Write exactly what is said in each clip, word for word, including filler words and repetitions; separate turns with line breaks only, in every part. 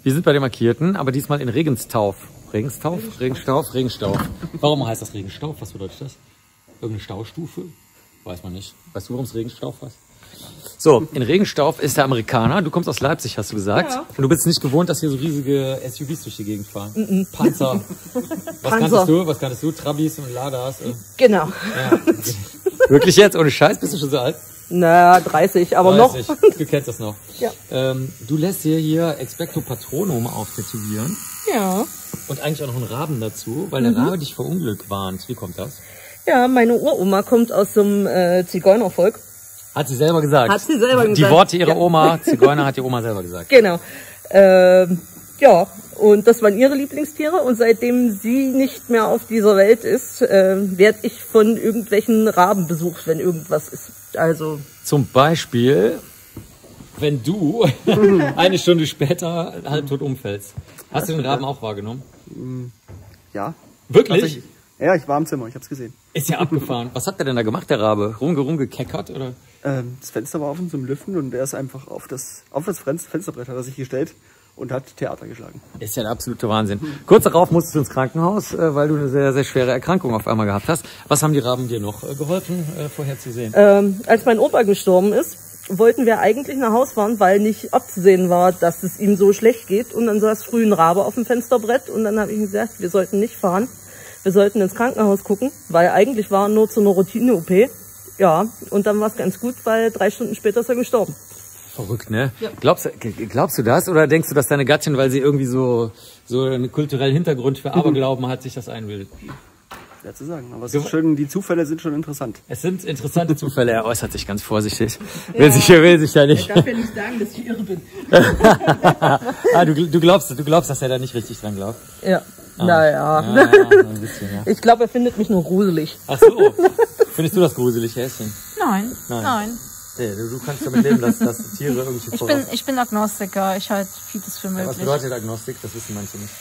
Wir sind bei den Markierten, aber diesmal in Regenstauf. Regenstauf? Regenstauf? Regenstauf. Warum heißt das Regenstauf? Was bedeutet das? Irgendeine Staustufe? Weiß man nicht. Weißt du, warum es Regenstauf heißt? So, in Regenstauf ist der Amerikaner. Du kommst aus Leipzig, hast du gesagt. Ja. Und du bist nicht gewohnt, dass hier so riesige S U Vs durch die Gegend fahren. Mm -mm. Panzer. Was
Panzer.
kanntest du? Was kanntest du? Trabis und Ladas?
Genau.
Ja. Wirklich jetzt? Ohne Scheiß? Bist du schon so alt?
Na, dreißig, aber
dreißig.
noch.
Du kennst das noch.
Ja.
Ähm, du lässt dir hier Expecto Patronum auftätowieren.
Ja.
Und eigentlich auch noch einen Raben dazu, weil der mhm. Rabe dich vor Unglück warnt. Wie kommt das?
Ja, meine Uroma kommt aus so einem äh, Zigeunervolk.
Hat sie selber gesagt.
Hat sie selber gesagt.
Die Worte ihrer
ja.
Oma, Zigeuner, hat die Oma selber gesagt.
Genau. Ähm, ja, und das waren ihre Lieblingstiere. Und seitdem sie nicht mehr auf dieser Welt ist, äh, werde ich von irgendwelchen Raben besucht, wenn irgendwas ist. Also
zum Beispiel, wenn du eine Stunde später halbtot umfällst. Hast du den Raben auch wahrgenommen?
Ja.
Wirklich?
Ja, ich war im Zimmer, ich hab's gesehen.
Ist ja abgefahren. Was hat der denn da gemacht, der Rabe? Rumge rumgekeckert oder?
Ähm, das Fenster war offen zum Lüften und er ist einfach auf das, auf das Fensterbrett hat er sich gestellt und hat Theater geschlagen.
Ist ja der absolute Wahnsinn. Kurz darauf musstest du ins Krankenhaus, äh, weil du eine sehr, sehr schwere Erkrankung auf einmal gehabt hast. Was haben die Raben dir noch äh, geholfen, äh, vorherzusehen?
Ähm, als mein Opa gestorben ist, wollten wir eigentlich nach Haus fahren, weil nicht abzusehen war, dass es ihm so schlecht geht. Und dann saß früh ein Rabe auf dem Fensterbrett und dann habe ich gesagt, wir sollten nicht fahren. Wir sollten ins Krankenhaus gucken, weil eigentlich war nur zu einer Routine-O P. Ja, und dann war es ganz gut, weil drei Stunden später ist er gestorben.
Verrückt, ne? Ja. Glaubst, glaubst du das? Oder denkst du, dass deine Gattin, weil sie irgendwie so, so einen kulturellen Hintergrund für Aberglauben hat, sich das einbildet?
Schwer zu sagen, aber es ist schön, die Zufälle sind schon interessant.
Es sind interessante Zufälle, er äußert sich ganz vorsichtig. Ja. Will sich, will sich ja nicht.
Er darf ja nicht sagen, dass ich irre bin.
ah, du, du, glaubst, du glaubst, dass er da nicht richtig dran glaubt?
Ja.
Ah.
Naja.
Ja, ja, ein bisschen, ja.
Ich glaube, er findet mich nur gruselig.
Ach so. Findest du das gruselig, Häschen?
Nein. Nein. Nein.
Nee, du, du kannst damit leben, dass, dass Tiere irgendwie
ich bin, ich bin Agnostiker. Ich halte vieles für möglich.
Ja, was bedeutet Agnostik? Das wissen manche nicht.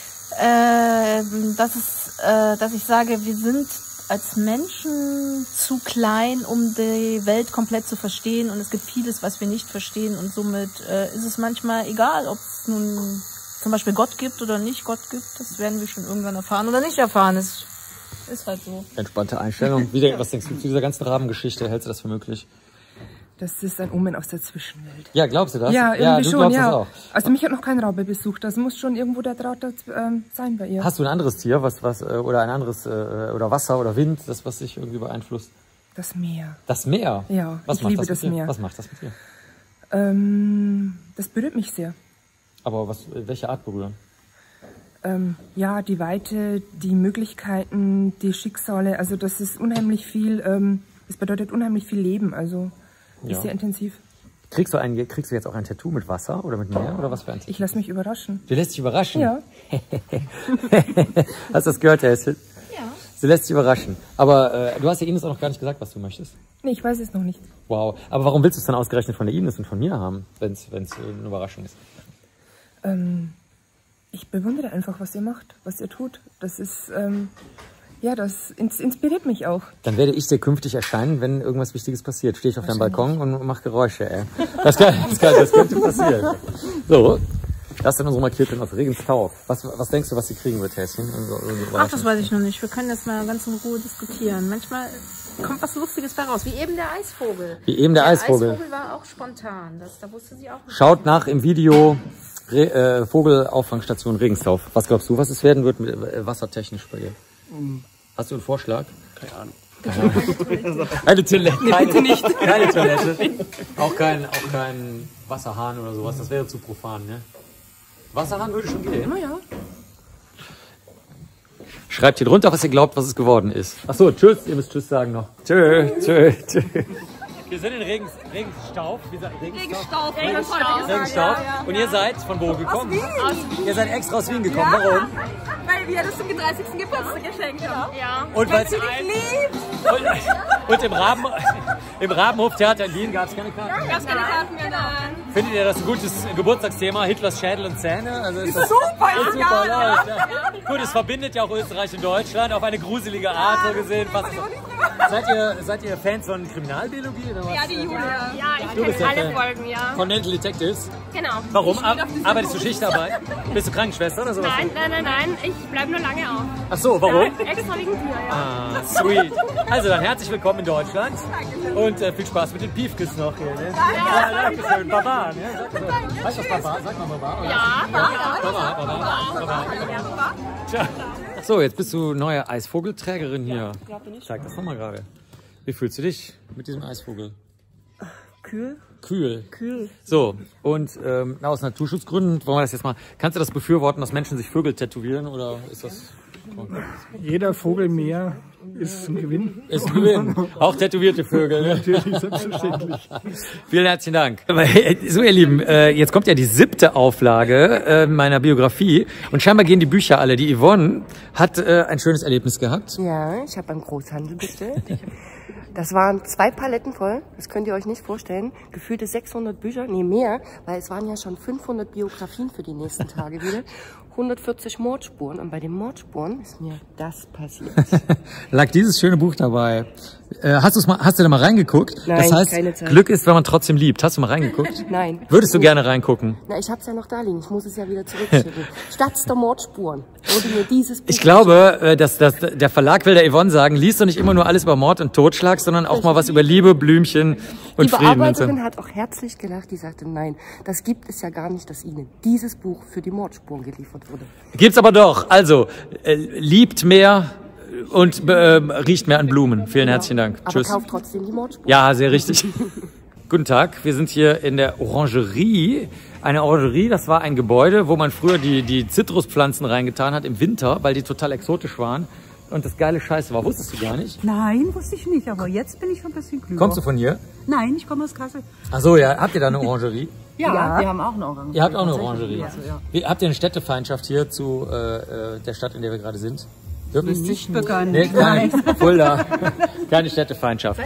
Äh, das ist, äh, dass ich sage, wir sind als Menschen zu klein, um die Welt komplett zu verstehen. Und es gibt vieles, was wir nicht verstehen. Und somit äh, ist es manchmal egal, ob es nun zum Beispiel Gott gibt oder nicht Gott gibt. Das werden wir schon irgendwann erfahren oder nicht erfahren. Das ist halt so.
Entspannte Einstellung. Wie, was denkst du zu dieser ganzen Rabengeschichte? Hältst du das für möglich?
Das ist ein Omen aus der Zwischenwelt.
Ja, glaubst du das?
Ja, irgendwie
ja, du
schon,
glaubst
ja.
Das auch.
Also mich hat noch kein Rabe besucht. Das muss schon irgendwo der Draht ähm, sein bei ihr.
Hast du ein anderes Tier, was, was, äh, oder ein anderes, äh, oder Wasser oder Wind, das, was dich irgendwie beeinflusst?
Das Meer.
Das Meer?
Ja,
was
ich
macht
liebe
das,
das
mit dir?
Meer.
Was macht das mit dir?
Ähm, das berührt mich sehr.
Aber was, welche Art berühren?
Ähm, ja, die Weite, die Möglichkeiten, die Schicksale. Also das ist unheimlich viel, ähm, das bedeutet unheimlich viel Leben. Also ist ja. sehr intensiv.
Kriegst du, ein, kriegst du jetzt auch ein Tattoo mit Wasser oder mit Meer oder was für ein Tattoo?
Ich lasse mich überraschen.
Du lässt dich überraschen?
Ja.
Hast du das gehört, Häschen?
Ja.
Sie lässt sich überraschen. Aber äh, du hast ja Ines auch noch gar nicht gesagt, was du möchtest.
Nee, ich weiß es noch nicht.
Wow. Aber warum willst du es dann ausgerechnet von der Ines und von mir haben, wenn es eine Überraschung ist?
Ähm, ich bewundere einfach, was ihr macht, was ihr tut. Das ist... Ähm Ja, das inspiriert mich auch.
Dann werde ich dir künftig erscheinen, wenn irgendwas Wichtiges passiert. Stehe ich auf deinem Balkon und mache Geräusche, ey. Das, kann, das, kann, das könnte passieren. So, das sind unsere Markierten aus Regenstauf. Was, was denkst du, was sie kriegen wird, Häschen?
Ach, das weiß ich noch nicht. Wir können das mal ganz in Ruhe diskutieren. Manchmal kommt was Lustiges bei raus, wie eben der Eisvogel.
Wie eben der, der Eisvogel.
Der Eisvogel war auch spontan. Das, da wusste sie auch nicht.
Schaut nach im Video Re, äh, Vogelauffangstation Regenstauf. Was glaubst du, was es werden wird mit, äh, wassertechnisch bei dir? Mhm. Hast du einen Vorschlag?
Keine Ahnung.
Keine Ahnung. Eine Toilette.
Nee, bitte nicht.
Keine Toilette. Auch kein, auch kein Wasserhahn oder sowas. Das wäre zu profan, ne? Wasserhahn würde schon gehen.
Na ja.
Schreibt hier drunter, was ihr glaubt, was es geworden ist. Ach so, tschüss. Ihr müsst tschüss sagen noch. Tschö, tschö, tschö. Wir sind in Regens, Regenstauf. Wie sagt Regenstauf?
Regenstauf.
Regenstauf. Regenstauf. Ja, ja. Und ihr seid von wo gekommen? Aus Wien. Aus ihr seid extra aus Wien gekommen. Ja. Warum?
Weil wir das zum dreißigsten Geburtstag geschenkt haben. Ja.
Und weil
sie lieb.
Und, und im, Raben, im Rabenhof-Theater in Wien gab es keine Karten.
Ja, gab es keine Karten mehr, nein.
Findet ihr das ein gutes Geburtstagsthema? Hitlers Schädel und Zähne? Also ist, ist das,
super,
ist super
ja,
läuft,
ja.
ja. Gut, es verbindet ja auch Österreich und Deutschland auf eine gruselige Art, so gesehen. Fast Seid ihr, seid ihr Fans von Kriminalbiologie oder was?
Ja, die Julia. Ja, ich
Du bist
kenne
der
alle
Fan.
Folgen, ja.
Von Dental Detectives?
Genau.
Warum? Ar arbeitest du Schichtarbeit? Bist du Krankenschwester oder sowas?
Nein, nein, nein, nein, ich bleibe nur lange auf.
Ach so, warum?
Extra wegen dir, ja.
Ah, sweet. Also dann herzlich willkommen in Deutschland und äh, viel Spaß mit den Piefkes noch hier. Ne? Ja, danke schön. Baba, ne? Sag mal so. Weißt du was Baba? Sag mal Baba. Oder?
Ja,
Baba, Baba, Baba, Baba. Tja. So, jetzt bist du neue Eisvogelträgerin hier.
Ja, bin ich.
Sag das doch mal gerade. Wie fühlst du dich mit diesem Eisvogel?
Kühl.
Kühl.
Kühl.
So, und ähm, aus Naturschutzgründen wollen wir das jetzt mal. Kannst du das befürworten, dass Menschen sich Vögel tätowieren oder ist das.
Jeder Vogel mehr ist ein Gewinn.
Ist ein Gewinn. Auch tätowierte Vögel. Ne?
Natürlich, selbstverständlich.
Vielen herzlichen Dank. So, ihr Lieben, äh, jetzt kommt ja die siebte Auflage äh, meiner Biografie und scheinbar gehen die Bücher alle. Die Yvonne hat äh, ein schönes Erlebnis gehabt.
Ja, ich habe beim Großhandel bestellt. Das waren zwei Paletten voll, das könnt ihr euch nicht vorstellen. Gefühlte sechshundert Bücher, nee mehr, weil es waren ja schon fünfhundert Biografien für die nächsten Tage wieder. hundertvierzig Mordspuren und bei den Mordspuren ist mir das passiert.
Lag dieses schöne Buch dabei. Äh, hast, du's mal, hast du da mal reingeguckt?
Nein,
das heißt,
keine Zeit.
Glück ist, wenn man trotzdem liebt. Hast du mal reingeguckt?
Nein.
Würdest du gerne reingucken?
Na, ich hab's ja noch da liegen, ich muss es ja wieder zurückschicken. Statt der Mordspuren wurde mir dieses Buch
Ich glaube, äh, dass, dass der Verlag will der Yvonne sagen, liest doch nicht immer nur alles über Mord und Totschlag, sondern auch mal was über Liebe, Blümchen und
Die
Frieden. Und so.
Bearbeiterin hat auch herzlich gelacht, die sagte, nein, das gibt es ja gar nicht, dass Ihnen dieses Buch für die Mordspuren geliefert wurde.
Gibt's aber doch. Also, äh, liebt mehr und äh, riecht mehr an Blumen. Vielen herzlichen Dank.
Aber
Tschüss.
kauft trotzdem die Mordspuren.
Ja, sehr richtig. Guten Tag, wir sind hier in der Orangerie. Eine Orangerie, das war ein Gebäude, wo man früher die, die Zitruspflanzen reingetan hat im Winter, weil die total exotisch waren. Und das geile Scheiße war, wusstest du gar nicht?
Nein, wusste ich nicht, aber jetzt bin ich schon ein bisschen klüger.
Kommst du von hier?
Nein, ich komme aus Kassel.
Ach so, ja. Habt ihr da eine Orangerie?
Ja, ja, wir haben auch eine Orangerie.
Ihr habt auch eine Orangerie.
Ja. Ja.
Wie, habt ihr eine Städtefeindschaft hier zu äh, der Stadt, in der wir gerade sind? Wirklich?
Nicht bekannt.
Nee, keine, Fulda. Keine Städtefeindschaft.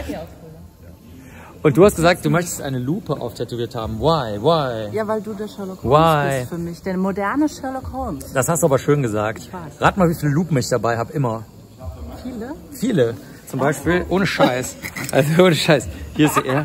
Und du hast gesagt, du möchtest eine Lupe auftätowiert haben. Why? Why?
Ja, weil du der Sherlock Holmes
Why?
bist für mich. Der moderne Sherlock Holmes.
Das hast du aber schön gesagt.
Ich weiß.
Rat mal, wie viele Lupen ich dabei habe, immer.
Viele?
Viele. Zum Beispiel, ohne Scheiß. Also ohne Scheiß. Hier ist er.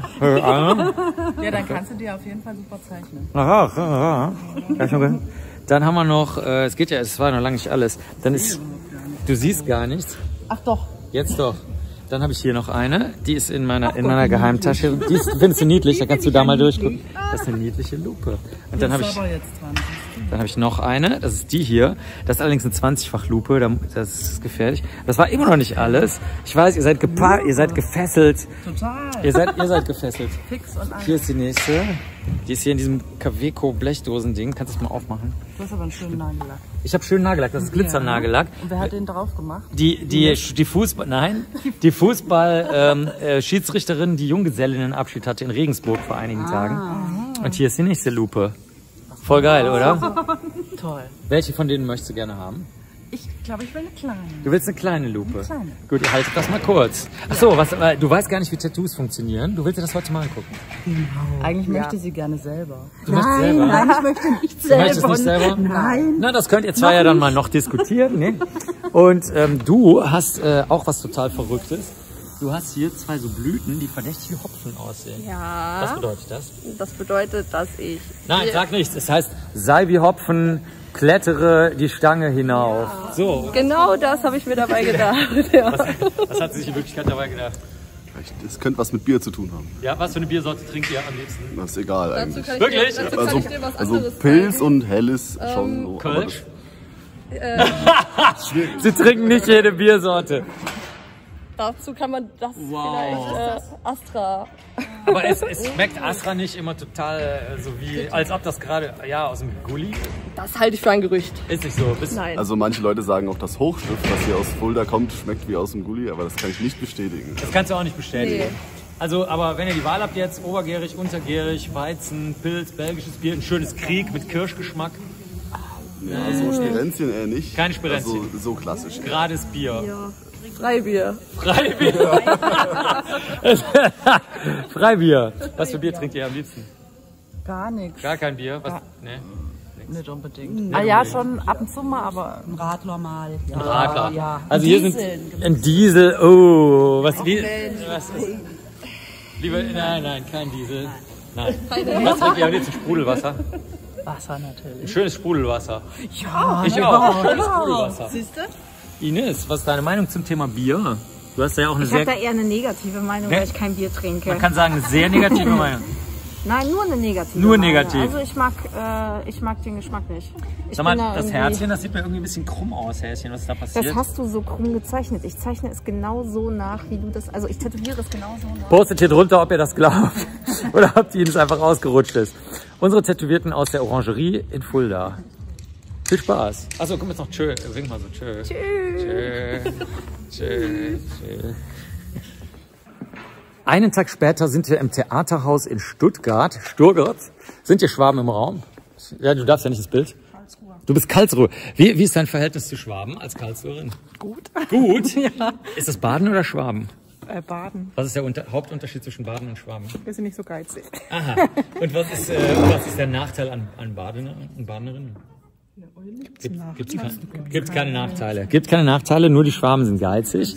Ja, dann kannst du dir auf jeden Fall super zeichnen.
Aha, aha, aha. Dann haben wir noch, äh, es geht ja, es war noch lange nicht alles. Dann ist, du siehst gar nichts.
Ach doch.
Jetzt doch. Dann habe ich hier noch eine, die ist in meiner, in meiner Geheimtasche. Die ist, findest du niedlich, da kannst du da mal durchgucken. Das ist eine niedliche Lupe. Und dann habe ich, dann habe ich noch eine, das ist die hier. Das ist allerdings eine zwanzigfach Lupe, das ist gefährlich. Das war immer noch nicht alles. Ich weiß, ihr seid gepa ihr seid gefesselt.
Total.
Ihr seid, ihr seid gefesselt.
Fix und alles.
Hier ist die nächste. Die ist hier in diesem Kaweco Blechdosen-Ding. Kannst du das mal aufmachen?
Du hast aber einen schönen Nagellack.
Ich habe schönen Nagellack, das ist Glitzernagellack.
Und wer hat den drauf gemacht?
Die, die, die Fußball, nein, die Fußball, ähm, äh, Schiedsrichterin, die Junggesellinnenabschied hatte in Regensburg vor einigen Tagen. Und hier ist die nächste Lupe. Voll geil, oder?
Toll.
Welche von denen möchtest du gerne haben?
Ich glaube, ich will eine kleine.
Du willst eine kleine Lupe?
Eine kleine.
Gut, ihr haltet das mal kurz. Ach so, was, äh, du weißt gar nicht, wie Tattoos funktionieren. Du willst dir das heute mal angucken.
Eigentlich möchte sie gerne selber.
Du möchtest selber?
Nein, ich möchte nicht
Du
selber.
möchtest nicht selber?
Nein.
Na, das könnt ihr zwei ja dann mal noch diskutieren. Ne? Und ähm, du hast äh, auch was total Verrücktes. Du hast hier zwei so Blüten, die verdächtig wie Hopfen aussehen.
Ja.
Was bedeutet das?
Das bedeutet, dass ich...
Nein, sag nichts. Es heißt, sei wie Hopfen, klettere die Stange hinauf. Ja. So.
Genau das habe ich mir dabei gedacht. Ja.
Was, was hat sie sich in Wirklichkeit dabei gedacht?
Es könnte was mit Bier zu tun haben.
Ja, was für eine Biersorte trinkt ihr am liebsten?
Das ist egal eigentlich.
Dazu
Wirklich?
Dir, dazu
Also,
kann ich dir was
also
anderes
Pilz
zeigen.
und Helles schon so.
Kölsch?
Äh,
Sie trinken nicht jede Biersorte.
dazu kann man das
Wow.
vielleicht äh, Astra.
Aber es, es schmeckt Astra nicht immer total äh, so wie, als ob das gerade, ja, aus dem Gully.
Das halte ich für ein Gerücht.
Ist nicht so. Bist
Nein.
Also manche Leute sagen auch, das Hochstift, was hier aus Fulda kommt, schmeckt wie aus dem Gully, aber das kann ich nicht bestätigen.
Das kannst du auch nicht bestätigen.
Nee.
Also, aber wenn ihr die Wahl habt jetzt, obergärig, untergärig, Weizen, Pilz, belgisches Bier, ein schönes Krieg mit Kirschgeschmack.
Ja, so Spirenzien eher nicht.
Keine Spirenzien.
Also, so klassisch. eher.
Gerades Bier.
Ja. Freibier.
Freibier. Freibier. Was für Bier trinkt ihr am liebsten?
Gar nichts.
Gar kein Bier? Was? Nee. Nee.
Nicht unbedingt. Ah ja, schon ab und zu mal, aber ein Radler mal. Ja,
Ein Radler.
Ja.
Also hier sind ein Diesel. Oh, was wie? Was ist? Lieber, nein, nein, kein Diesel. Nein. Was trinkt ihr am liebsten? Sprudelwasser?
Wasser natürlich.
Ein schönes Sprudelwasser.
Ja,
Ich auch. Schönes Sprudelwasser.
Siehst du?
Ines, was ist deine Meinung zum Thema Bier? Du hast ja auch eine
Ich
sehr...
habe da eher eine negative Meinung,
Ne?
weil ich kein Bier trinke.
Man kann sagen, eine sehr negative Meinung.
Nein, nur eine negative
Nur
Meinung.
negativ.
Also ich mag, äh, ich mag den Geschmack nicht. Ich
Sag mal,
bin da
das
irgendwie-
Herzchen, das sieht mir irgendwie ein bisschen krumm aus, Häschen. Was ist da passiert?
Das hast du so krumm gezeichnet. Ich zeichne es genau so nach, wie du das... Also ich tätowiere es genau so nach.
Postet hier drunter, ob ihr das glaubt. Oder ob Ihnen es einfach ausgerutscht ist. Unsere Tätowierten aus der Orangerie in Fulda. Viel Spaß. Achso, komm jetzt noch tschö. Wink mal so tschö. Tschö. Tschö. Tschö. Einen Tag später sind wir im Theaterhaus in Stuttgart. Stuttgart. Sind hier Schwaben im Raum? Ja, du darfst ja nicht ins Bild. Du bist Karlsruhe. Wie, wie ist dein Verhältnis zu Schwaben als Karlsruherin?
Gut.
Gut?
Ja.
Ist das Baden oder Schwaben?
Äh, Baden.
Was ist der Unter Hauptunterschied zwischen Baden und Schwaben?
Wir sind nicht so geizig.
Aha. Und was ist, äh, was ist der Nachteil an, an Badener und Badenerinnen? Gibt es keine, gibt's keine Nachteile? Gibt keine Nachteile, nur die Schwaben sind geizig.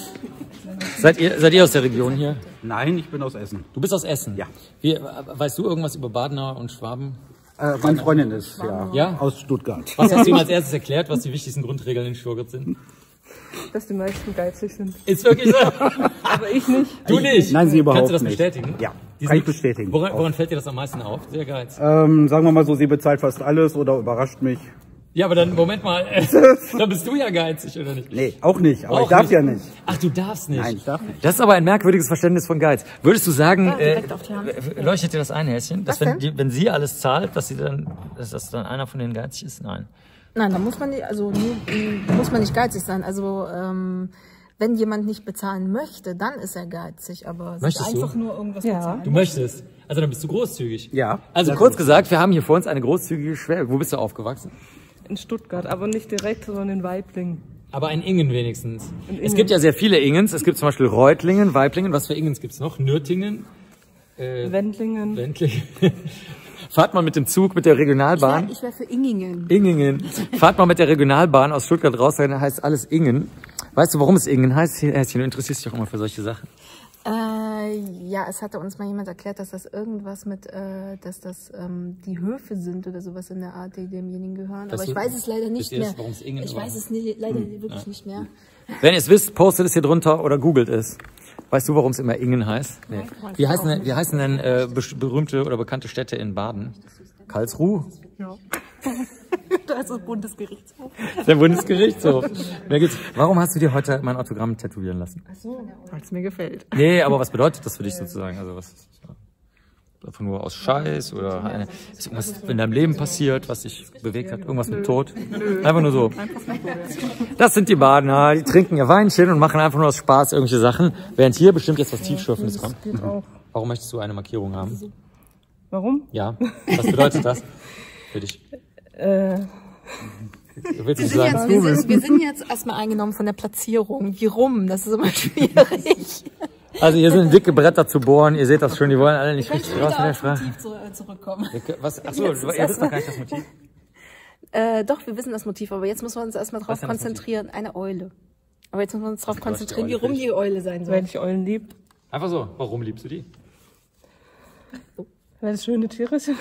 Seid ihr, seid ihr aus der Region hier?
Nein, ich bin aus Essen.
Du bist aus Essen?
Ja.
Wie, äh, weißt du irgendwas über Badener und Schwaben?
Äh, meine Freundin ist ja,
Ja?
aus Stuttgart.
Was hast du ihm als erstes erklärt, was die wichtigsten Grundregeln in Stuttgart sind?
Dass die meisten geizig sind.
Ist wirklich so?
Aber ich nicht.
Du nicht?
Nein, sie überhaupt
Kannst du das
nicht.
bestätigen?
Ja,
Die
kann ich
sind-
bestätigen.
Woran, woran fällt dir das am meisten auf? Sehr geizig.
Ähm, sagen wir mal so, sie bezahlt fast alles oder überrascht mich.
Ja, aber dann, Moment mal, äh, dann bist du ja geizig, oder nicht?
Nee, auch nicht, aber
Auch
ich darf
nicht.
ja nicht.
Ach, du darfst nicht?
Nein, ich darf nicht.
Das ist aber ein merkwürdiges Verständnis von Geiz. Würdest du sagen,
Ja, direkt
äh,
auf die Hand.
leuchtet dir das ein, Häschen? Dass
Was
wenn,
denn?
die, wenn sie alles zahlt, dass sie dann, dass das dann einer von denen geizig ist? Nein.
Nein, da muss man nicht, also nur, muss man nicht geizig sein. Also ähm, wenn jemand nicht bezahlen möchte, dann ist er geizig. Aber sich
Möchtest du?
einfach nur irgendwas
Ja.
bezahlen.
Du möchtest. Also dann bist du großzügig.
Ja.
Also
das
kurz
ist-
gesagt, wir haben hier vor uns eine großzügige Schwäbe. Wo bist du aufgewachsen?
In Stuttgart, aber nicht direkt, sondern in Weiblingen.
Aber ein Ingen wenigstens.
In
Es
Ingen.
gibt ja sehr viele Ingens. Es gibt zum Beispiel Reutlingen, Weiblingen. Was für Ingens gibt's noch? Nürtingen? Äh,
Wendlingen.
Wendlingen. Fahrt mal mit dem Zug, mit der Regionalbahn.
Ich wäre für Ingingen.
Ingingen. Fahrt mal mit der Regionalbahn aus Stuttgart raus, dann heißt alles Ingen. Weißt du, warum es Ingen heißt? Häschen, du interessierst dich doch immer für solche Sachen.
Äh, ja, es hatte uns mal jemand erklärt, dass das irgendwas mit, äh, dass das ähm, die Höfe sind oder sowas in der Art, die demjenigen gehören.
Das
Aber ich
du-
weiß es leider nicht
wisst ihr das,
mehr.
warum es Ingen
Ich
war?
weiß es nie, leider
Hm,
wirklich
ja.
nicht mehr.
Wenn ihr es wisst, postet es hier drunter oder googelt es. Weißt du, warum es immer Ingen heißt? Nee. Wie heißen denn, wie heißen denn äh, be- berühmte oder bekannte Städte in Baden? Karlsruhe?
Ja. Da ist das Bundesgerichtshof.
Der Bundesgerichtshof. Mehr gibt's. Warum hast du dir heute mein Autogramm tätowieren lassen?
Weil es mir gefällt.
Nee, aber was bedeutet das für dich sozusagen? Also was ist das? Einfach nur aus Scheiß oder eine, ist irgendwas in deinem Leben passiert, was dich bewegt hat? Irgendwas mit Tod? Einfach nur so. Das sind die Badener, die trinken ihr Weinchen und machen einfach nur aus Spaß irgendwelche Sachen, während hier bestimmt jetzt was Tiefschürfendes kommt.
geht auch.
Warum möchtest du eine Markierung haben?
Warum?
Ja, was bedeutet das für dich?
Äh,
Du willst
Wir
nicht
sind,
sagen,
jetzt, wir, sind, wir sind jetzt erstmal eingenommen von der Platzierung. Wie rum? Das ist immer schwierig.
also hier sind dicke Bretter zu bohren, ihr seht das schon, die wollen alle nicht richtig raus mit der Frage.
Motiv zu, äh, zurückkommen.
Was? Achso,
Jetzt
ihr
ist
wisst
erstmal-
doch gar nicht das Motiv.
Äh, doch, wir wissen das Motiv, aber jetzt müssen wir uns erstmal drauf
Was ist denn das
konzentrieren. Eine Eule. Aber jetzt müssen wir uns darauf
Du hast die
konzentrieren, wie
Eule
rum
für dich.
die Eule sein soll.
weil ich Eulen lieb.
Einfach so. Warum liebst du die?
Weil es schöne Tiere sind.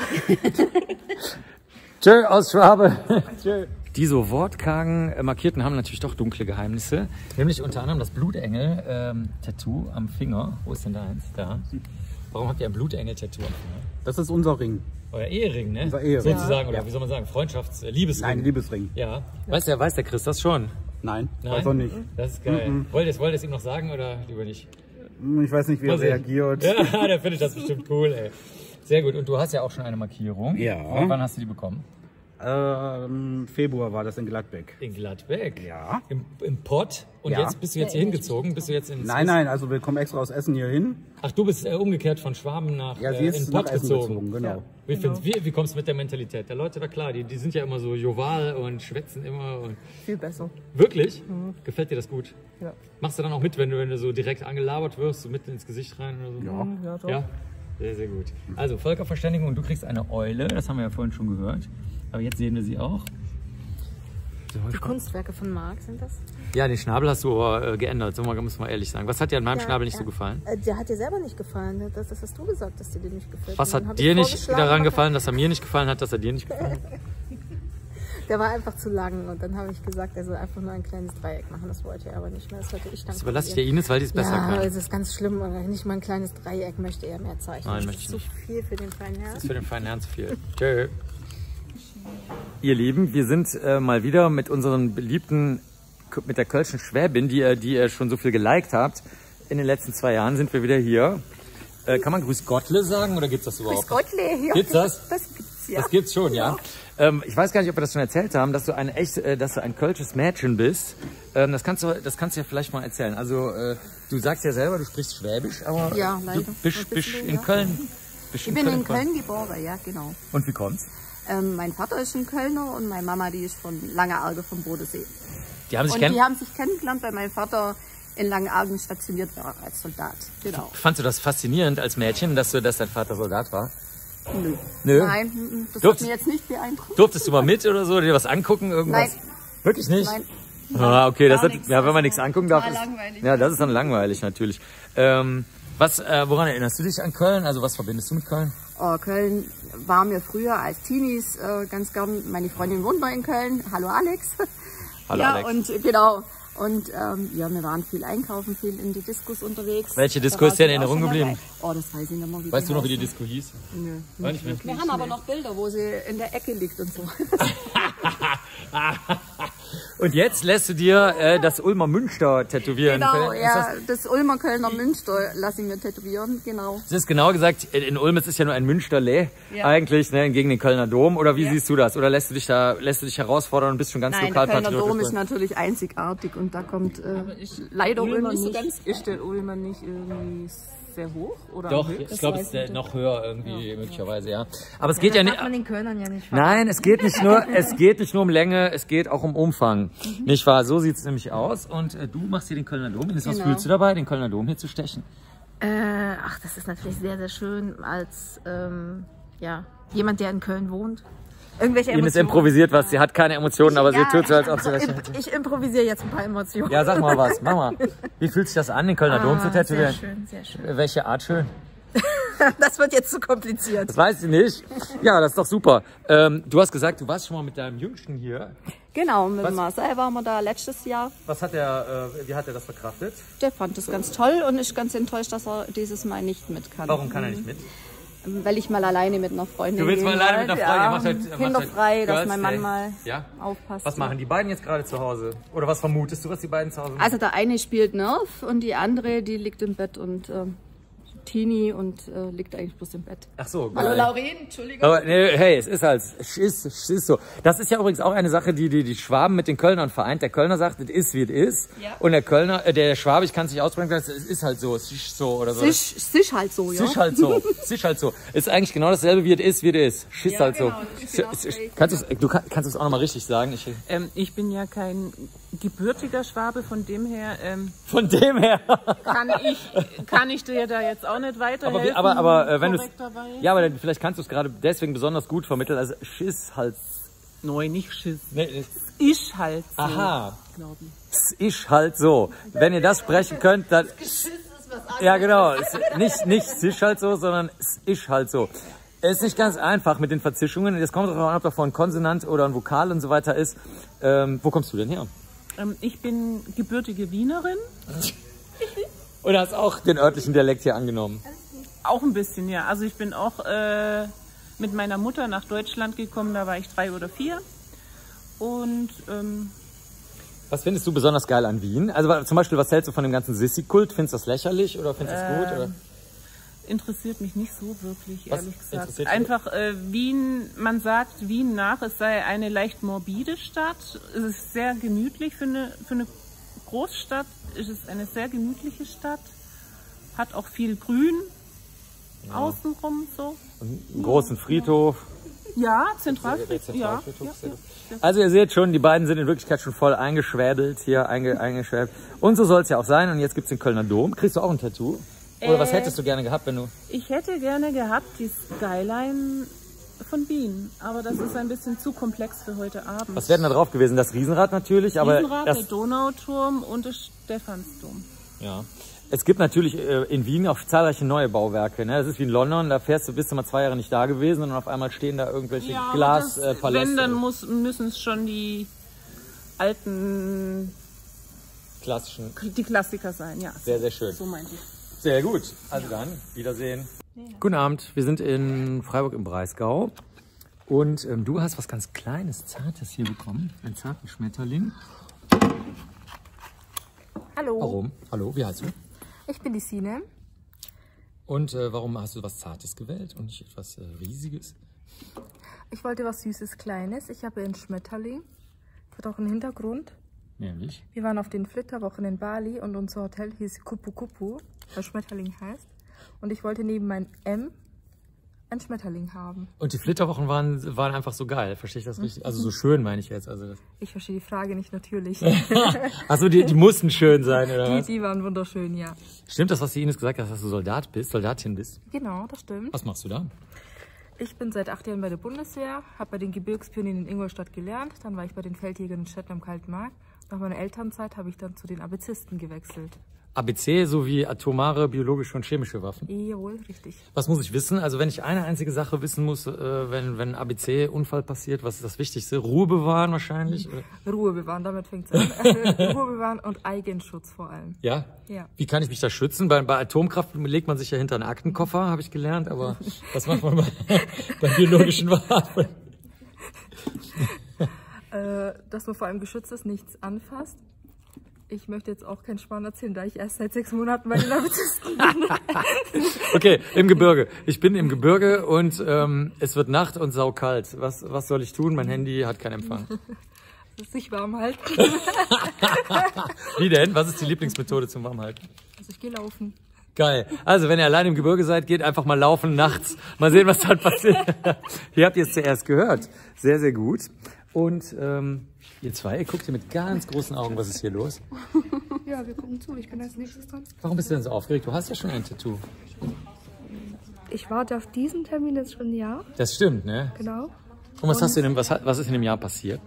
Tschö, aus Schwabe. Tschö. Die so wortkargen äh, Markierten haben natürlich doch dunkle Geheimnisse. Nämlich unter anderem das Blutengel-Tattoo am Finger. Wo ist denn da eins? Da. Warum habt ihr ein Blutengel-Tattoo am Finger?
Das ist unser Ring.
Euer Ehering, ne?
Unser Ehering.
Sozusagen, oder
Ja.
wie soll man sagen? Freundschafts-, äh, Liebesring.
Nein, Liebesring.
Ja. Weiß der, weiß der Chris das schon?
Nein,
Nein?
weiß er nicht.
Das ist geil.
Mhm.
Wollt ihr es wollt ihr es ihm noch sagen oder lieber nicht?
Ich weiß nicht, wie er
Mal sehen.
reagiert.
Ja, der findet das bestimmt cool, ey. Sehr gut. Und du hast ja auch schon eine Markierung.
Ja.
Und wann hast du die bekommen?
Ähm, Februar war das in Gladbeck.
In Gladbeck?
Ja.
Im, im Pott? Und
Ja.
jetzt bist du jetzt hier hingezogen? Bist du jetzt ins
Nein, nein, also wir kommen extra aus Essen hier hin.
Ach, du bist äh, umgekehrt von Schwaben nach
Ja, sie
äh,
ist
in Pott
nach Essen
gezogen.
gezogen, genau.
Wie, findest- wie, wie kommst du mit der Mentalität der Leute da klar? Die, die sind ja immer so joval und schwätzen immer. Und
Viel besser.
wirklich?
Mhm.
Gefällt dir das gut?
Ja.
Machst du dann auch mit, wenn du, wenn du so direkt angelabert wirst, so mitten ins Gesicht rein oder so?
Ja. Ja, doch.
Ja? Sehr, sehr gut. Also Völkerverständigung und du kriegst eine Eule, das haben wir ja vorhin schon gehört. Aber jetzt sehen wir sie auch.
Die Kunstwerke von Marc sind das?
Ja, den Schnabel hast du aber äh, geändert, so mal, muss man ehrlich sagen. Was hat dir an meinem
Ja,
Schnabel nicht
ja.
so gefallen?
Äh, Der hat dir selber nicht gefallen. Das, das hast du gesagt, dass dir den nicht gefällt.
Was
Und dann
hat
hab
dir
ich
nicht
vorgeschlagen,
daran
mach-
gefallen, dass er mir nicht gefallen hat, dass er dir nicht gefallen hat?
Der war einfach zu lang und dann habe ich gesagt, er soll einfach nur ein kleines Dreieck machen. Das wollte er aber nicht mehr. Das wollte ich dann.
Das überlasse ich der Ines, weil die es besser
ja,
kann.
es ist ganz schlimm, aber nicht mal ein kleines Dreieck möchte er mehr zeichnen.
Nein,
das
möchte
ist
ich
zu
nicht.
viel für den feinen Herrn.
Das ist für den feinen Herrn zu viel. Tschö. Ihr Lieben, wir sind äh, mal wieder mit unseren beliebten, mit der Kölschen Schwäbin, die ihr, die ihr schon so viel geliked habt. In den letzten zwei Jahren sind wir wieder hier. Äh, kann man Grüß Gottle sagen oder gibt's das überhaupt?
Grüß Gottle, ja.
Gibt's das?
Das gibt's, ja.
Das gibt's schon, ja. Ähm, ich weiß gar nicht, ob wir das schon erzählt haben, dass du ein echt, äh, dass du ein kölsches Mädchen bist. Ähm, das kannst du, das kannst du ja vielleicht mal erzählen. Also äh, du sagst ja selber, du sprichst Schwäbisch, aber
Ja, leider.
du bist,
Ein
bist
bisschen,
in
ja.
Köln. Bist
Ich bin in Köln geboren, ja, genau.
Und wie kommt's?
Ähm, mein Vater ist ein Kölner und meine Mama, die ist von Langearge vom Bodensee.
Die haben sich
und
kenn-
die haben sich kennengelernt, weil mein Vater in Langeargen stationiert war als Soldat. Genau.
Fandst du das faszinierend als Mädchen, dass du, dass dein Vater Soldat war?
Nö.
Nö?
Nein, mm, das
Durft-
hat mich jetzt nicht beeindruckt.
Durftest du mal mit oder so, dir was angucken, irgendwas?
Nein.
Wirklich nicht?
Nein.
Ah, okay, das
Gar
hat,
nichts.
ja, wenn man nichts angucken darf,
Total
ist,
langweilig.
ja, das ist dann langweilig natürlich. Ähm, was, äh, woran erinnerst du dich an Köln? Also was verbindest du mit Köln?
Oh, Köln war mir früher als Teenies äh, ganz gern. Meine Freundin wohnt noch in Köln. Hallo Alex.
Hallo
ja,
Alex.
und äh, genau. Und ähm, ja, wir waren viel einkaufen, viel in die Diskos unterwegs.
Welche
Da
Disco ist
warst
dir in
du auch
Erinnerung
schon
geblieben?
dabei. Oh, das weiß ich nicht mehr. Wie
Weißt du noch, wie die
heißt.
Disco hieß?
Nö,
Weiß
nicht
nicht mehr.
wirklich. Wir haben aber noch Bilder, wo sie in der Ecke liegt und so.
Und jetzt lässt du dir äh, das Ulmer Münster tätowieren.
Genau,
Ist
ja,
das,
das Ulmer Kölner Münster lasse ich mir tätowieren, genau.
das ist genau gesagt, in Ulm ist es ja nur ein Münsterle
Ja.
eigentlich, ne, gegen den Kölner Dom. Oder wie
Ja.
siehst du das? Oder lässt du dich da, lässt du dich herausfordern und bist schon ganz
Nein, der Kölner
lokalpatriotisch?
Dom ist natürlich einzigartig und da kommt äh, leider
Ulmer
nicht so
nicht,
ganz.
ist der Ulmer nicht irgendwie sehr hoch? Oder
Doch,
am
ich
höchsten?
glaube, es ist äh, noch höher irgendwie möglicherweise, ja. Aber es geht ja,
das
nicht.
hat man den Kölnern ja nicht
Nein, es geht nicht nur, es geht nicht nur um Länge, es geht auch um Umfang. Nicht wahr? So sieht's nämlich aus. Und äh, du machst hier den Kölner Dom. Was
Genau.
fühlst du dabei, den Kölner Dom hier zu stechen?
Äh, ach, das ist natürlich sehr, sehr schön als ähm, ja, jemand, der in Köln wohnt. Irgendwelche
Ines
Emotionen.
improvisiert was. Sie hat keine Emotionen, aber sie
Ja,
tut so, als
ich,
ob sie welche
ich,
hätte.
ich improvisiere jetzt ein paar Emotionen.
Ja, sag mal was. Mach mal. Wie fühlt sich das an, den Kölner Dom
Ah,
zu tätowieren?
sehr schön, sehr schön.
Welche Art schön?
Das wird jetzt zu kompliziert.
Das weiß ich nicht. Ja, das ist doch super. Ähm, du hast gesagt, du warst schon mal mit deinem Jüngsten hier.
Genau, mit
Was?
Marcel waren wir da letztes Jahr.
Was hat er, äh, wie hat er das verkraftet?
Der fand das ganz toll und ist ganz enttäuscht, dass er dieses Mal nicht mit kann.
Warum kann er nicht mit?
Weil ich mal alleine mit einer Freundin
Du willst mal
gehen
alleine mit einer
wollte,
Freundin?
ja.
Ihr macht halt- ihr macht
Kinderfrei,
halt
dass
Girls
mein Mann
Day.
mal
Ja?
aufpasst.
Was machen die beiden jetzt gerade zu Hause? Oder was vermutest du, was die beiden zu Hause machen?
Also der eine spielt Nerf und die andere, die liegt im Bett und ähm, Teenie und äh, liegt eigentlich bloß im Bett.
Ach so,
Hallo
geil.
Lauren, Entschuldigung.
Aber nee, hey, es ist halt, es ist, es ist so. Das ist ja übrigens auch eine Sache, die die, die Schwaben mit den Kölnern vereint. Der Kölner sagt, es ist wie es ist.
Ja.
Und der Kölner, äh, der Schwabe, ich kann es nicht aussprechen, es ist halt so, es ist so oder so.
Es ist, es ist halt so, ja.
Es ist halt so, es ist halt so. Ist eigentlich genau dasselbe, wie es ist, wie es ist. Schiss
Ja,
halt
genau,
so.
das ist
Es-
genau
es-
das Gleiche.
Kannst du's, du kann- kannst es auch nochmal richtig sagen. Ich,
Ähm, ich bin ja kein gebürtiger Schwabe, von dem her ähm,
von dem her.
kann, ich, kann ich dir da jetzt auch nicht weiterhelfen.
Aber, wie- aber, aber äh, wenn du
korrekterweise.
ja, aber dann, vielleicht kannst du es gerade deswegen besonders gut vermitteln. Also Schiss halt.
Nein, nicht Schiss.
Nee,
Ist halt so.
aha.
Glaub ich.
Es ist halt so. Wenn ihr das sprechen könnt, dann. Ja, genau. Es, nicht, nicht es ist halt so, sondern es ist halt so. Es ist nicht ganz einfach mit den Verzischungen. Es kommt darauf an, ob da vorne ein Konsonant oder ein Vokal und so weiter ist. Ähm, wo kommst du denn her?
Ähm, ich bin gebürtige Wienerin.
Oder hast auch den örtlichen Dialekt hier angenommen?
Auch ein bisschen, ja. Also ich bin auch äh, mit meiner Mutter nach Deutschland gekommen, da war ich drei oder vier. Und ähm,
Was findest du besonders geil an Wien? Also zum Beispiel, was hältst du von dem ganzen Sissi-Kult? Findest du das lächerlich oder findest du es gut? Oder?
interessiert mich nicht so wirklich,
Was
ehrlich gesagt.
interessiert dich?
Einfach äh, Wien, man sagt Wien nach, es sei eine leicht morbide Stadt. Es ist sehr gemütlich für eine, für eine Großstadt. Es ist eine sehr gemütliche Stadt. Hat auch viel Grün außenrum so.
Einen großen Friedhof.
Ja, Zentralfriedhof. Ja,
Zentralfriedhof,
ja,
sehr
ja,
gut. Also ihr seht schon, die beiden sind in Wirklichkeit schon voll eingeschwäbelt, hier einge, eingeschwäbelt. Und so soll es ja auch sein. Und jetzt gibt es den Kölner Dom. Kriegst du auch ein Tattoo? Oder was
Äh,
hättest du gerne gehabt, wenn du...
Ich hätte gerne gehabt die Skyline von Wien, aber das ist ein bisschen zu komplex für heute Abend.
Was wäre denn da drauf gewesen? Das Riesenrad natürlich, aber
Riesenrad,
das...
der Donauturm und der Stephansdom.
Ja. Es gibt natürlich äh, in Wien auch zahlreiche neue Bauwerke. Ne? Das ist wie in London, da fährst du, bist du mal zwei Jahre nicht da gewesen und auf einmal stehen da irgendwelche
Ja,
Glaspaläste.
äh, wenn, dann muss, müssen es schon die alten...
Klassischen.
Die Klassiker sein, ja.
Sehr, sehr schön.
So meinte ich.
Sehr gut. Also dann, Wiedersehen. Ja. Guten Abend, wir sind in Freiburg im Breisgau. Und ähm, du hast was ganz Kleines, Zartes hier bekommen. Einen zarten Schmetterling.
Hallo.
Warum? Hallo, wie heißt du?
Ich bin die Sine.
Und äh, warum hast du was Zartes gewählt und nicht etwas äh, Riesiges?
Ich wollte was Süßes, Kleines. Ich habe einen Schmetterling. Hat auch einen Hintergrund.
Nämlich?
Wir waren auf den Flitterwochen in Bali und unser Hotel hieß Kupu Kupu, was Schmetterling heißt. Und ich wollte neben meinem M einen Schmetterling haben.
Und die Flitterwochen waren, waren einfach so geil, verstehe ich das richtig? Also so schön meine ich jetzt. Also das
ich verstehe die Frage nicht, natürlich.
Achso, die, die mussten schön sein, oder
die,
was?
Die waren wunderschön, ja.
Stimmt das, was die Ines gesagt hat, dass du Soldat bist, Soldatin bist?
Genau, das stimmt.
Was machst du da?
Ich bin seit acht Jahren bei der Bundeswehr, habe bei den Gebirgspionieren in Ingolstadt gelernt, dann war ich bei den Feldjägern in Stetten am Kalten Markt. Nach meiner Elternzeit habe ich dann zu den Abizisten gewechselt.
A B C sowie atomare, biologische und chemische Waffen?
Jawohl, richtig.
Was muss ich wissen? Also wenn ich eine einzige Sache wissen muss, äh, wenn, wenn A B C-Unfall passiert, was ist das Wichtigste? Ruhe bewahren wahrscheinlich? Oder?
Ruhe bewahren, damit fängt es an. Ruhe bewahren und Eigenschutz vor allem.
Ja?
Ja.
Wie kann ich mich da schützen? Bei, bei Atomkraft legt man sich ja hinter einen Aktenkoffer, habe ich gelernt, aber was macht man bei, bei biologischen Waffen?
äh, dass man vor allem geschützt ist, nichts anfasst. Ich möchte jetzt auch keinen Schmarrn erzählen, da ich erst seit sechs Monaten bei den Abizisten bin.
Okay, im Gebirge. Ich bin im Gebirge und ähm, es wird Nacht und saukalt. Was, was soll ich tun? Mein Handy hat keinen Empfang.
Das ist sich warm halten.
Wie denn? Was ist die Lieblingsmethode zum Warmhalten?
Also ich gehe laufen.
Geil. Also wenn ihr allein im Gebirge seid, geht einfach mal laufen nachts. Mal sehen, was dann passiert. Hier habt ihr es zuerst gehört. Sehr, sehr gut. Und ähm, ihr zwei, ihr guckt hier mit ganz großen Augen, was ist hier los?
Ja, wir gucken zu. Ich bin als nächstes dran.
Warum bist du denn so aufgeregt? Du hast ja schon ein Tattoo.
Ich warte auf diesen Termin jetzt schon ein Jahr.
Das stimmt, ne?
Genau.
Und was, hast du denn, was, was ist in dem Jahr passiert?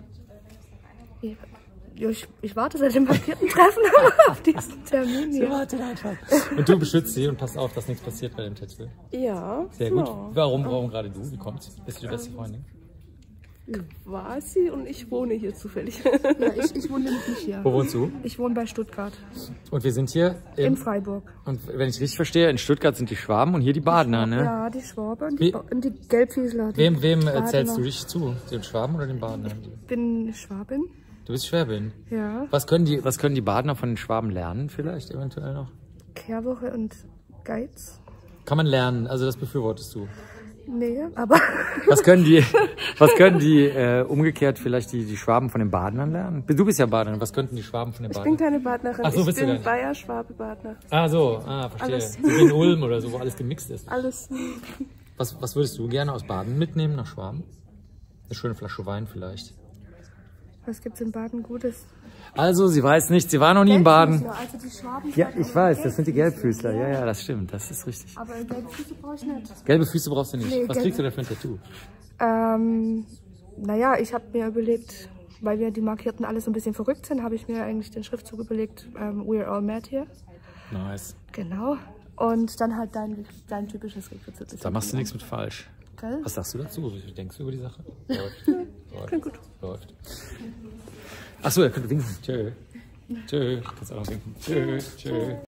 Ja, ich, ich warte seit dem Treffen auf diesen Termin.
Sie
Ja.
wartet einfach. Und du beschützt sie und passt auf, dass nichts passiert bei dem Tattoo.
Ja.
Sehr gut.
Ja.
Warum, warum gerade du? Wie kommt's? Bist du die beste Freundin?
Quasi, und ich wohne hier zufällig. Ja, ich, ich wohne nämlich nicht hier.
Wo wohnst du?
Ich wohne bei Stuttgart.
Und wir sind hier
In
im,
Freiburg.
Und wenn ich richtig verstehe, in Stuttgart sind die Schwaben und hier die Badener, ne?
Ja, die Schwabe und
Wie-
die, und die Gelbfiesler. die
Wem, wem
Badener.
erzählst du dich zu? Den Schwaben oder den Badenern?
Ich bin Schwabin.
Du bist Schwäbin.
Ja.
Was können die, was können die Badener von den Schwaben lernen vielleicht eventuell noch?
Kehrwoche und Geiz.
Kann man lernen, also das befürwortest du.
Nee, aber...
Was können die, was können die äh, umgekehrt vielleicht die, die Schwaben von den Badenern lernen? Du bist ja Badener, was könnten die Schwaben von den
Ich bin
Badenern?
keine Badnerin.
Ach so,
ich
bist du
bin
denn?
Bayer, Schwabe, Badner.
Ah so, ah, verstehe.
Alles.
So wie in Ulm oder so, wo alles gemixt ist.
Alles.
Was, was würdest du gerne aus Baden mitnehmen nach Schwaben? Eine schöne Flasche Wein vielleicht.
Was gibt's in Baden Gutes?
Also, sie weiß nicht, sie war noch nie in Baden.
Also die Schwaben.
Ja, ich weiß, das sind die Gelbfüßler. Ja, ja, das stimmt, das ist richtig.
Aber gelbe Füße brauche ich nicht.
Gelbe Füße brauchst du nicht.
Nee,
Was
gelbe-
kriegst du denn für ein Tattoo?
Ähm, naja, ich habe mir überlegt, weil wir die Markierten alle so ein bisschen verrückt sind, habe ich mir eigentlich den Schriftzug überlegt, ähm, We're all mad here.
Nice.
Genau. Und dann halt dein, dein typisches Requisite.
Da machst du nichts mit falsch.
Gell?
Was sagst du dazu? Wie denkst du über die Sache? Läuft. Läuft.
Klingt gut.
Läuft. Achso, er könnte winken. Tschö. Tschö. Kannst auch noch winken. Tschö. Tschö.